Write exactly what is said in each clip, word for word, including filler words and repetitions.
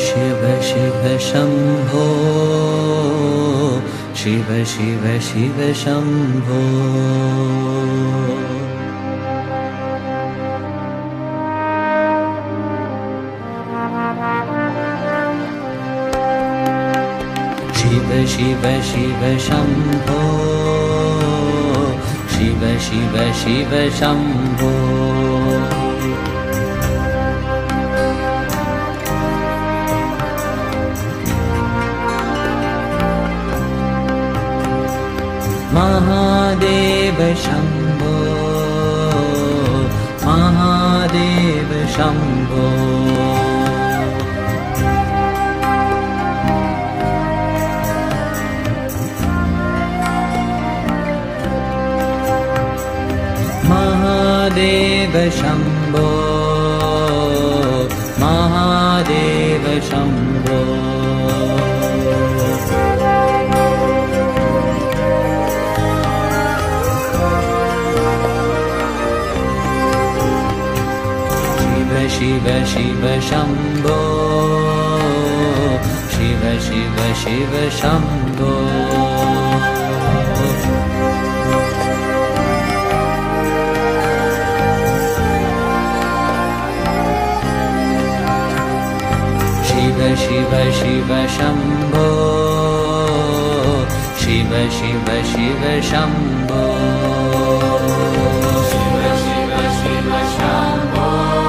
Shiva Shiva Shambho, Shiva Shiva Shiva Shambho. Shiva Shiva Shiva Shambho, Shiva Shiva Shiva Shambho. Mahadeva Shambo, Mahadeva Shambo. Mahadeva Shambo, Mahadeva Shambo. Shiva Shiva Shambho, Shiva Shiva Shiva Shambho. Shiva Shiva Shiva Shambho, Shiva Shiva Shiva Shambho. Shiva Shiva Shiva Shambho,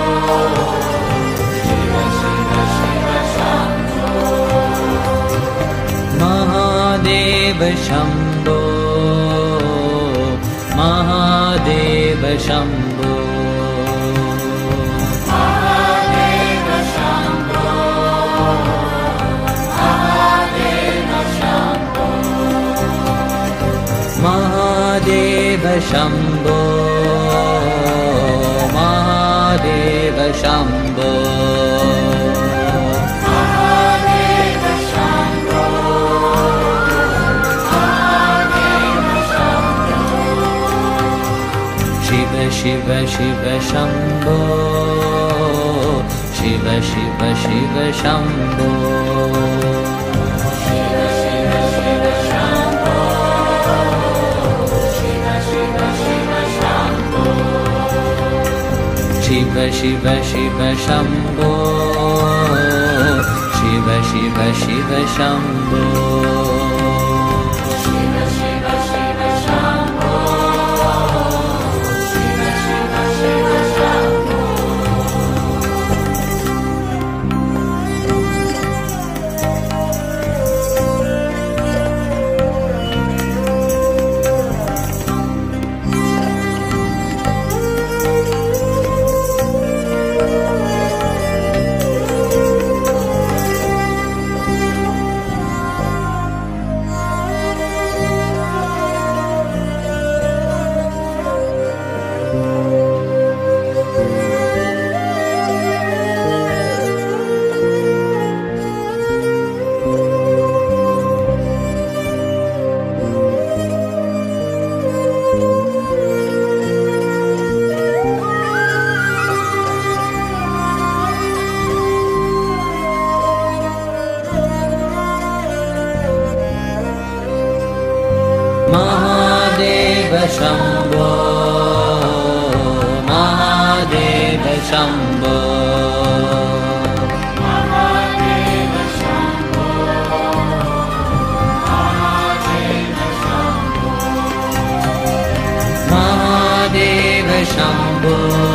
Shiva Shiva Shiva Shambho. Mahadeva Shambho, Mahadeva Shambho. Mahadeva Shambho, Mahadeva Shambho. Mahadeva Shambho, Mahadeva Shambho. Mahadeva Shambho, Mahadeva Shambho. Shiva Shiva Shiva Shambho, Shiva Shiva Shiva Shambho. Shiva Shiva Shiva Shambho, Shiva Shiva Shiva Shambho. Shiva Shiva Shiva Shambho, Shiva Shiva Shiva Shambho. Shiva Shiva Shiva Shambho, Shiva Shiva Shiva Shambho. Mahadeva Shambho, Mahadeva Shambho. Mahadeva Shambho, Mahadeva Shambho. Mahadeva Shambho,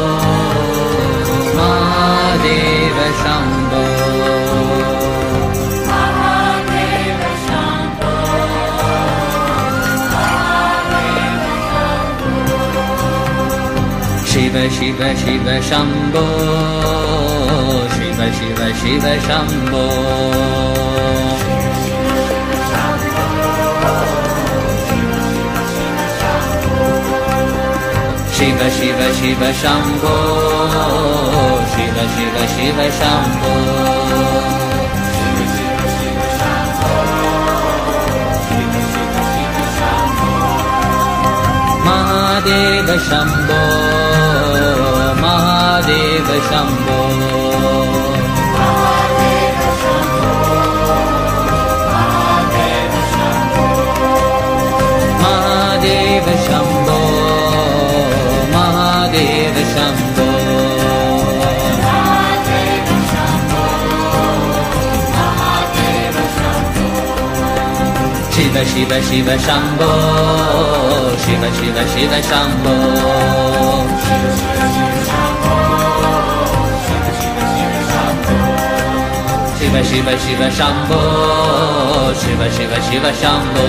Mahadeva Shambho. Shiva Shiva Shiva Shambho, Shiva Shiva Shiva Shambho. Shiva Shiva Shiva Shambho, Shiva Shiva Shiva Shambho. Mahadeva Shambho, Mahadeva Shambho. Mahadeva Shiva Shiva Shiva Shambo, Shiva Shiva Shiva Shambo, Shiva Shiva Shiva Shambo, Shiva Shiva Shiva Shambo,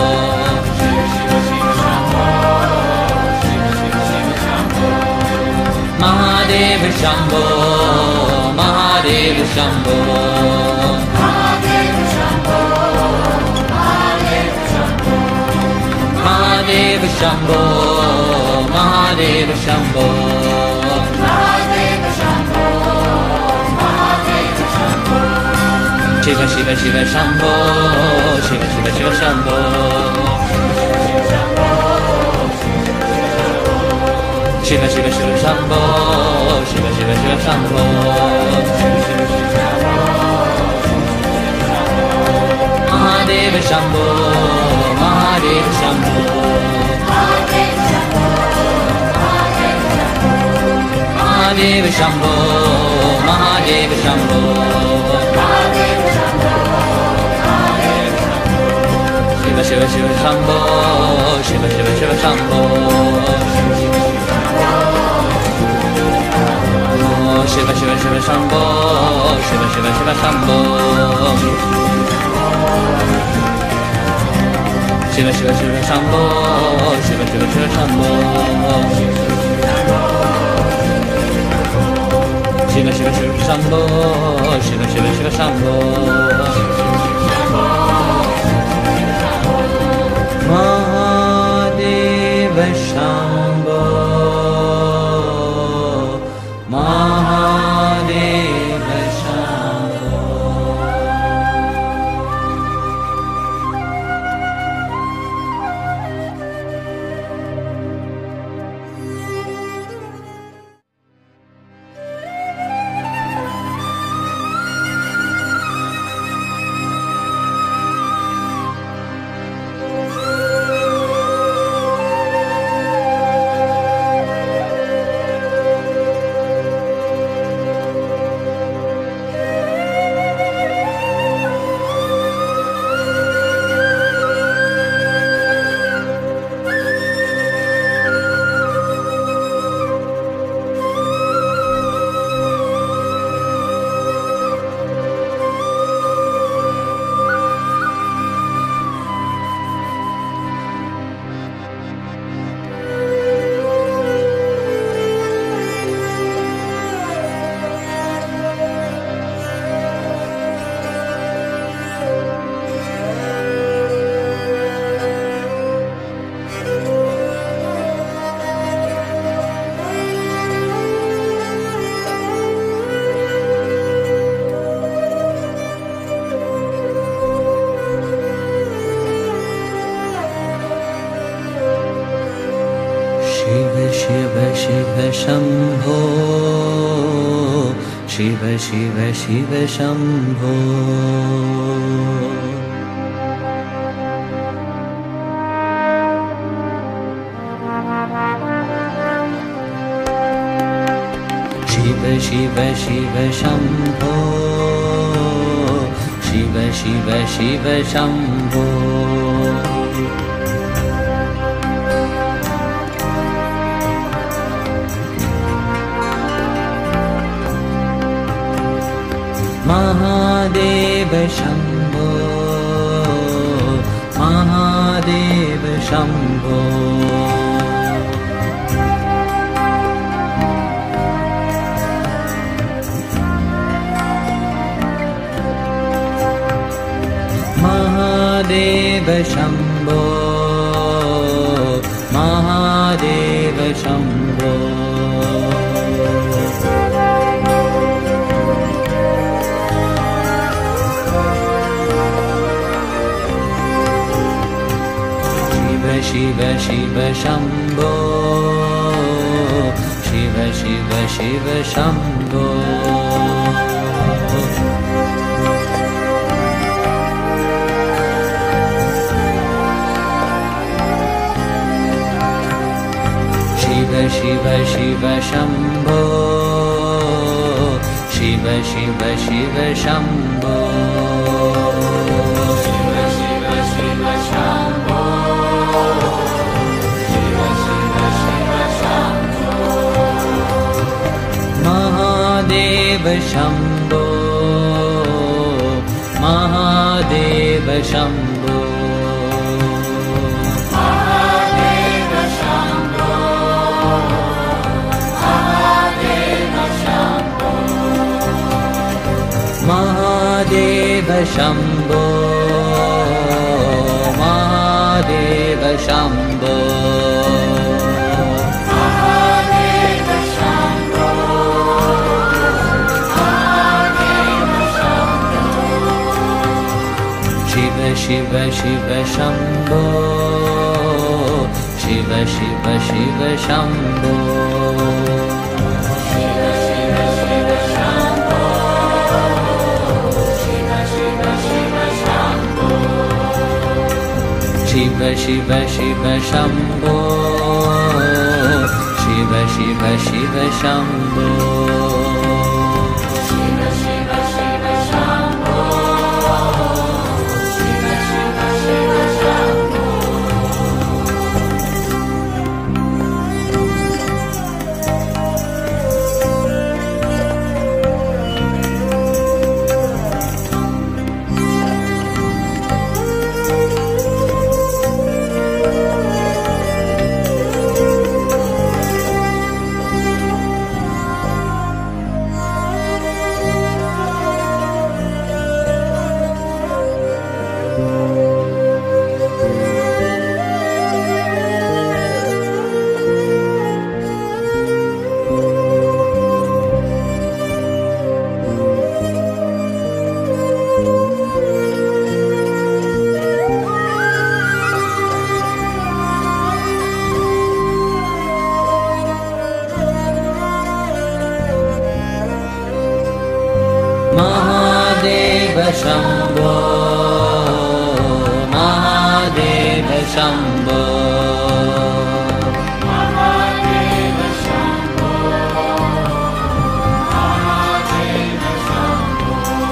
Mahadeva Shambo, Mahadeva Shambo, Mahadeva Shambo, Mahadeva Shambo, Mahadeva Shambo, Mahadeva Shambo, Mahadeva Shambo, Shiva Shiva Shiva Shambo, Shiva Shiva Shiva Shambo, Shiva Shiva Shiva Shambo, Shiva Shiva Shiva Shambo, Mahadeva Shambo, Mahadeva Shambo, Mahadeva Shambo, Mahadeva Shambo, Shiva Shiva Shiva Shambo, Shiva Shiva Shiva Shambo, Shiva Shiva Shiva Shambo, Shiva Shiva Shiva Shambo, Shiva Shiva Shiva Shambo, Shiva Shiva Shiva Shambo, Shiva Shiva Shiva Shambo, Shiva Shiva Shiva Shambo, Mahadeva Shambo, Mahadeva Shambo. Shambho, Shiva Shiva Shiva Shambho, Shiva Shiva Shiva Shambho, Shiva Shiva Shiva Shambho, Mahadeva Shambo, Mahadeva Shambo, Mahadeva Shambo, Mahadeva Shambo, Shiva Shiva Shambho, Shiva Shiva Shiva Shambho, Shiva Shiva Shiva Shambho, Shiva Shiva Shiva Shambho, Shiva Shiva Shiva Shambo, Shiva Shiva Shiva Shambo, Mahadeva Shambo, Mahadeva Shambo, Mahadeva Shambo, Mahadeva Shambo, Mahadeva Shambho, Mahadeva Shambho, Mahadeva Shambho, Mahadeva Shambho, Shiva Shiva Shiva Shambho, Shiva Shiva Shiva Shambho, Shiva Shiva Shiva Shambho, Shiva Shiva Shiva Shambho, Shiva Shiva Shiva Shambho, Shiva Shiva Shiva Shambho, Shiva Shiva Shiva Shambho. Shambho, Mahadeva Shambho, Mahadeva Shambho, Mahadeva Shambho,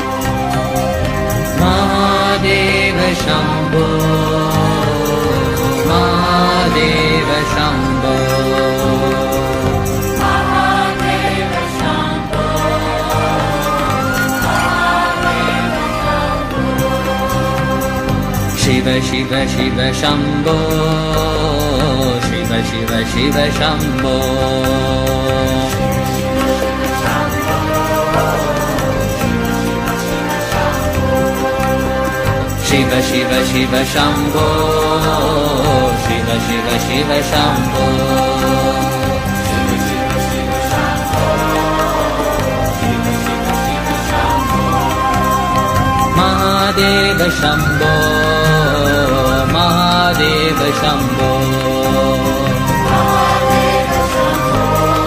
Mahadeva Shambho, Mahadeva Shambho, Mahadeva Shambho. Shiva Shiva Shiva Shambho, Shiva Shiva Shiva Shambho, Shiva Shiva Shiva Shambho, Shiva Shiva Shiva Shambho, Mahadeva Shambho, Mahadeva Shambho, Mahadeva Shambho,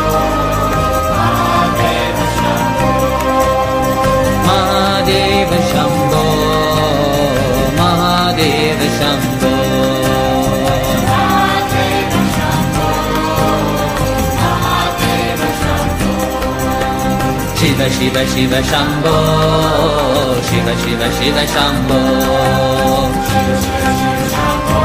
Mahadeva Shambho, Mahadeva Shambho, Mahadeva Shambho, Mahadeva Shambho, Mahadeva Shambho, Shiva Shiva Shiva Shambho, Shiva Shiva Shiva Shambho, Shiva Shiva Shiva Shambho,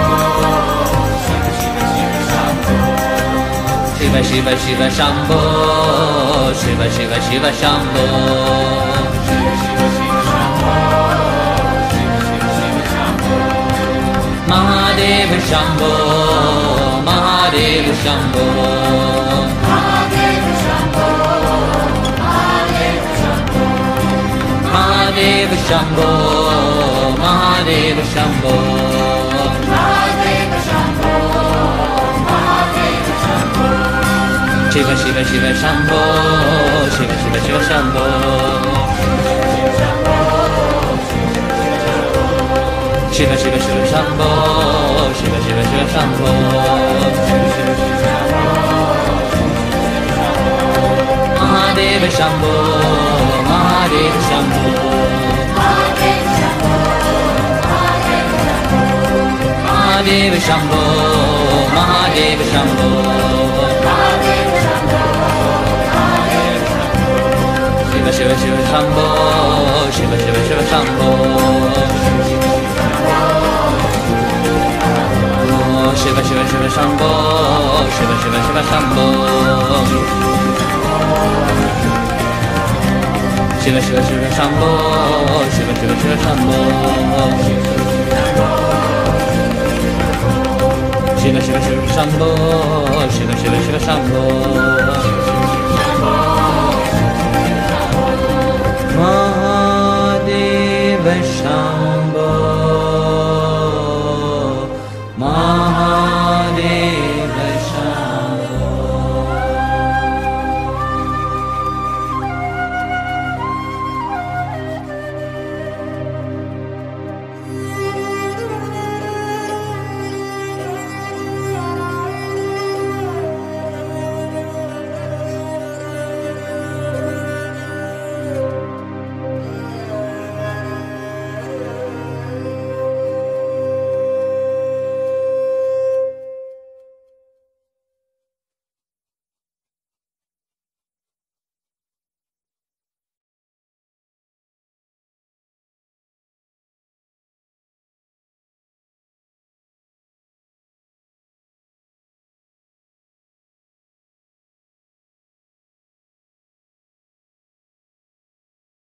Shiva Shiva Shiva Shambho, Shiva Shiva Shiva Shambho, Shiva Shiva Shiva Shambho, Shiva Shiva Shiva Shambho, Mahadeva Shambho, Mahadeva Shambho, Mahadeva Shambho, Mahadeva Shambho, Mahadeva Shambho, Mahadeva Shambho, Mahadeva Shambho, Mahadeva Shambho, Shiva Shiva Shiva Shambho, Shiva Shiva Shiva Shambho, Shiva Shiva Shiva Shambho, Shiva Shiva Shiva Shambho, Mahadeva Shambho, Mahadeva Shambho, Mahadeva Shambho, Mahadeva Shambho, Mahadeva Shambho, Mahadeva Shambho, Shiva Shiva Shiva Shambho, Shiva Shiva Shiva Shambho, Shiva Shiva Shiva Shambo, Shiva Shiva Shiva Shambo. Shiva Shiva Shiva Shambo, Shiva Shiva Shiva Shambo. Shiva Shiva Shiva Shambo, Shiva Shiva Shiva Shambo.